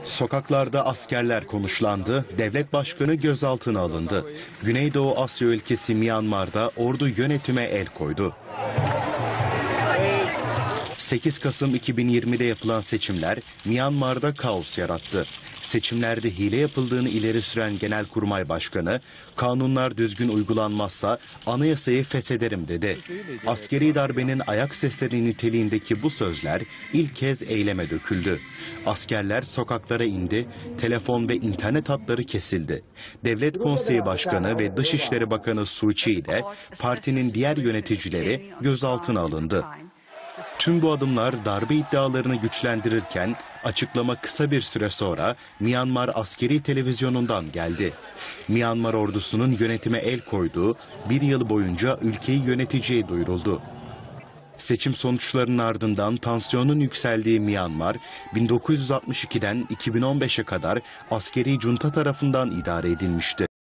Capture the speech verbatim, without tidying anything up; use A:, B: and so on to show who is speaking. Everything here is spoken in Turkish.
A: Sokaklarda askerler konuşlandı, devlet başkanı gözaltına alındı. Güneydoğu Asya ülkesi Myanmar'da ordu yönetime el koydu. sekiz Kasım iki bin yirmide yapılan seçimler Myanmar'da kaos yarattı. Seçimlerde hile yapıldığını ileri süren Genelkurmay Başkanı, kanunlar düzgün uygulanmazsa anayasayı feshederim dedi. Askeri darbenin ayak sesleri niteliğindeki bu sözler ilk kez eyleme döküldü. Askerler sokaklara indi, telefon ve internet hatları kesildi. Devlet Konseyi Başkanı ve Dışişleri Bakanı Suu Kyi ile partinin diğer yöneticileri gözaltına alındı. Tüm bu adımlar darbe iddialarını güçlendirirken açıklama kısa bir süre sonra Myanmar askeri televizyonundan geldi. Myanmar ordusunun yönetime el koyduğu bir yıl boyunca ülkeyi yöneteceği duyuruldu. Seçim sonuçlarının ardından tansiyonun yükseldiği Myanmar, bin dokuz yüz altmış ikiden iki bin on beşe kadar askeri junta tarafından idare edilmişti.